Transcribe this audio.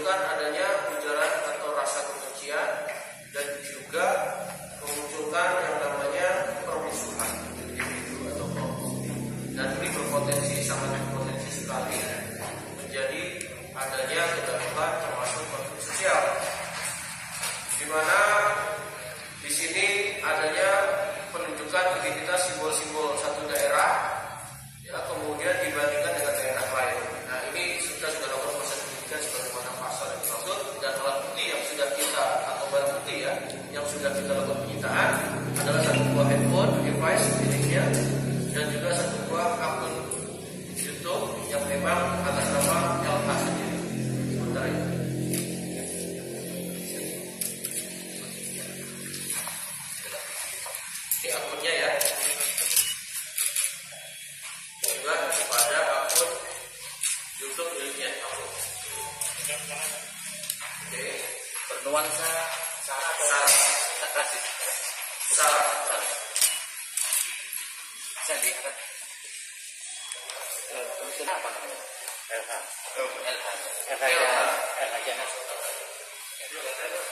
menunjukkan adanya ujaran atau rasa kebencian dan juga memunculkan yang namanya permusuhan individu atau kelompok. Dan ini sangat berpotensi sekali menjadi adanya kegaduhan termasuk konflik sosial, di mana di sini adanya penunjukan identitas simbol-simbol satu daerah, ya, kemudian dibandingkan dengan daerah lain. Nah, ini kita sudah lakukan proses penyidikan sebagaimana pasal yang dimaksud, dan alat bukti yang sudah kita atau barang bukti ya yang sudah kita lakukan penyitaan adalah satu buah handphone device miliknya dan juga satu buah akun YouTube yang memang atas nama LH sendiri. Sementara itu. Di akunnya ya. Juga kepada akun YouTube miliknya kamu. Oke. Bernuansa Sarah. saya lihat tulisan apa namanya? LH. LH. LH. LH.